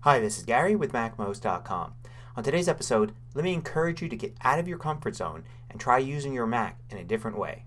Hi, this is Gary with MacMost.com. On today's episode, let me encourage you to get out of your comfort zone and try using your Mac in a different way.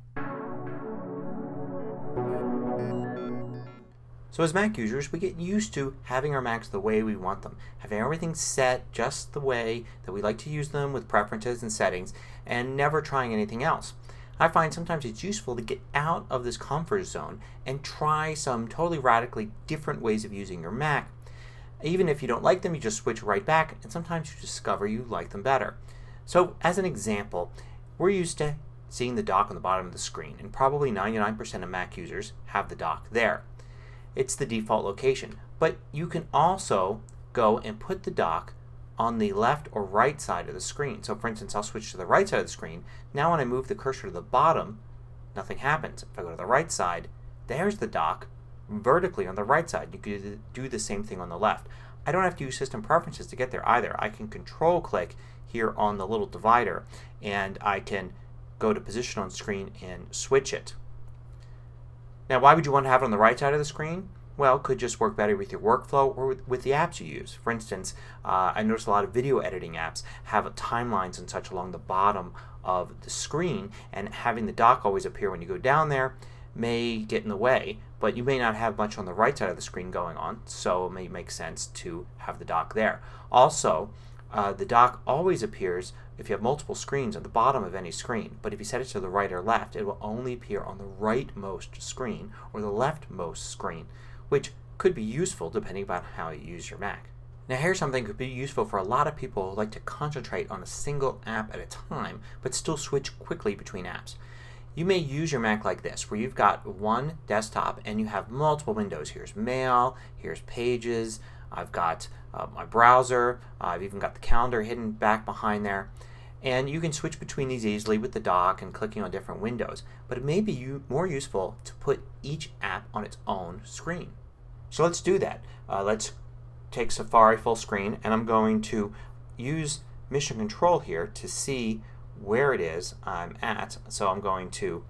So as Mac users, we get used to having our Macs the way we want them, having everything set just the way that we like to use them with preferences and settings, and never trying anything else. I find sometimes it's useful to get out of this comfort zone and try some totally radically different ways of using your Mac. Even if you don't like them, you just switch right back, and sometimes you discover you like them better. So as an example, we're used to seeing the dock on the bottom of the screen, and probably 99% of Mac users have the dock there. It's the default location, but you can also go and put the dock on the left or right side of the screen. So for instance, I'll switch to the right side of the screen. Now when I move the cursor to the bottom, nothing happens. If I go to the right side, there's the dock vertically on the right side. You could do the same thing on the left. I don't have to use system preferences to get there either. I can control click here on the little divider and I can go to position on screen and switch it. Now why would you want to have it on the right side of the screen? Well, it could just work better with your workflow or with the apps you use. For instance, I notice a lot of video editing apps have timelines and such along the bottom of the screen, and having the dock always appear when you go down there may get in the way, but you may not have much on the right side of the screen going on, so it may make sense to have the dock there. Also, the dock always appears if you have multiple screens at the bottom of any screen, but if you set it to the right or left, it will only appear on the rightmost screen or the leftmost screen, which could be useful depending on how you use your Mac. Now here's something that could be useful for a lot of people who like to concentrate on a single app at a time but still switch quickly between apps. You may use your Mac like this, where you've got one desktop and you have multiple windows. Here's Mail, here's Pages, I've got my browser, I've even got the calendar hidden back behind there. And you can switch between these easily with the dock and clicking on different windows. But it may be more useful to put each app on its own screen. So let's do that. Let's take Safari full screen, and I'm going to use Mission Control here to see where it is I'm at. So I'm going to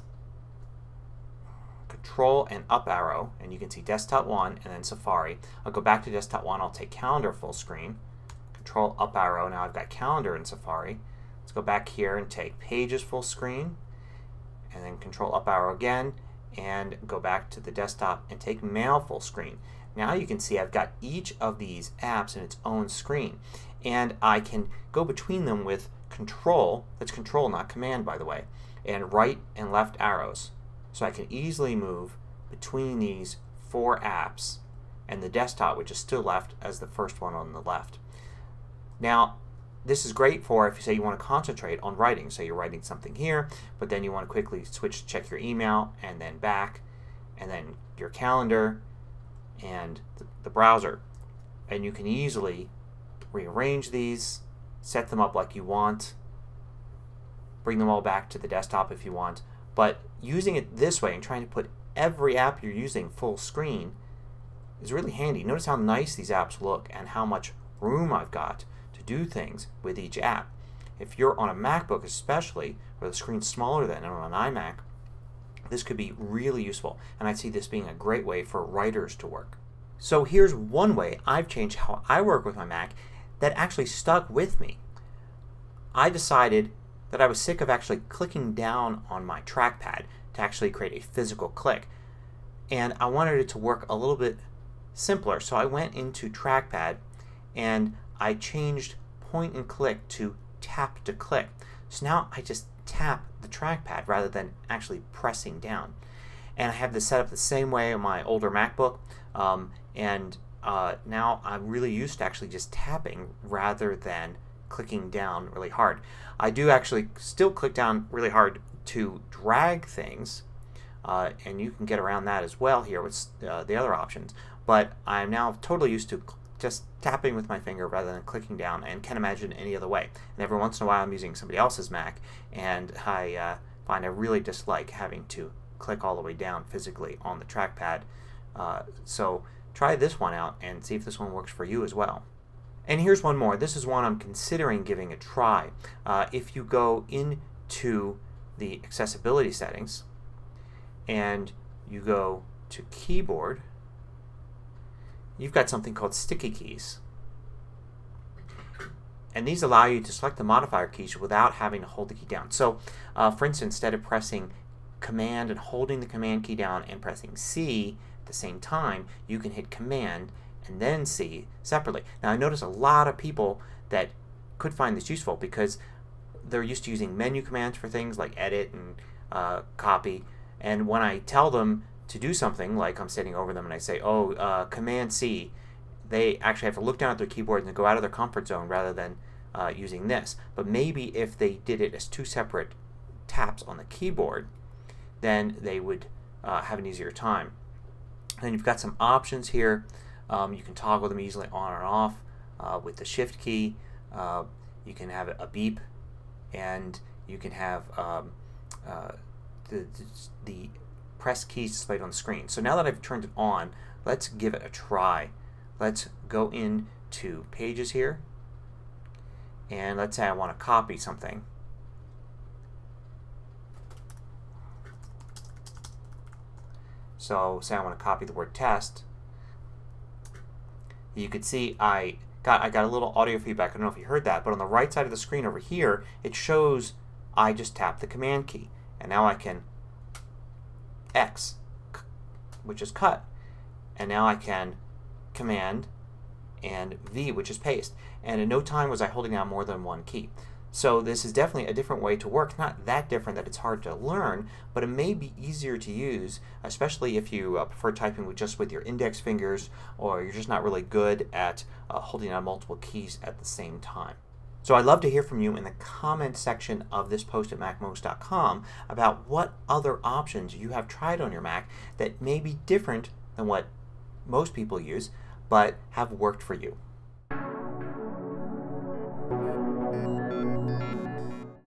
Control and up arrow, and you can see Desktop 1 and then Safari. I'll go back to Desktop 1. I'll take Calendar full screen. Control up arrow. Now I've got Calendar in Safari. Let's go back here and take Pages full screen, and then Control up arrow again, and go back to the desktop and take Mail full screen. Now you can see I've got each of these apps in its own screen, and I can go between them with Control, that's Control not Command by the way, and right and left arrows. So I can easily move between these four apps and the desktop, which is still left as the first one on the left. Now this is great for if you say you want to concentrate on writing. So you're writing something here, but then you want to quickly switch to check your email and then back, and then your calendar and the browser. And you can easily rearrange these, set them up like you want, bring them all back to the desktop if you want. But using it this way and trying to put every app you're using full screen is really handy. Notice how nice these apps look and how much room I've got to do things with each app. If you're on a MacBook especially, where the screen's smaller than on an iMac, this could be really useful, and I see this being a great way for writers to work. So here's one way I've changed how I work with my Mac that actually stuck with me. I decided that I was sick of actually clicking down on my trackpad to actually create a physical click, and I wanted it to work a little bit simpler. So I went into trackpad and I changed point and click to tap to click. So now I just tap the trackpad rather than actually pressing down. And I have this set up the same way on my older MacBook, now I'm really used to actually just tapping rather than clicking down really hard. I do actually still click down really hard to drag things, and you can get around that as well here with the other options. But I'm now totally used to just tapping with my finger rather than clicking down, and can't imagine any other way. And every once in a while I'm using somebody else's Mac, and I find I really dislike having to click all the way down physically on the trackpad. So try this one out and see if this one works for you as well. And here's one more. This is one I'm considering giving a try. If you go into the accessibility settings and you go to keyboard you've got something called sticky keys. And these allow you to select the modifier keys without having to hold the key down. So for instance, instead of pressing Command and holding the Command key down and pressing C at the same time, you can hit Command and then C separately. Now I notice a lot of people that could find this useful because they're used to using menu commands for things like edit and copy, and when I tell them to do something, like I'm sitting over them and I say, oh, Command C, they actually have to look down at their keyboard and go out of their comfort zone rather than using this. But maybe if they did it as two separate taps on the keyboard, then they would have an easier time. And you've got some options here. You can toggle them easily on and off with the Shift key. You can have a beep, and you can have the press keys displayed on the screen. So now that I've turned it on, let's give it a try. Let's go into Pages here, and let's say I want to copy something. So say I want to copy the word test. You could see I got a little audio feedback. I don't know if you heard that, but on the right side of the screen over here it shows I just tapped the Command key, and now I can X, which is cut, and now I can Command and V, which is paste, and in no time was I holding down more than one key. So this is definitely a different way to work. Not that different that it's hard to learn, but it may be easier to use, especially if you prefer typing with your index fingers, or you're just not really good at holding down multiple keys at the same time. So I'd love to hear from you in the comment section of this post at MacMost.com about what other options you have tried on your Mac that may be different than what most people use but have worked for you.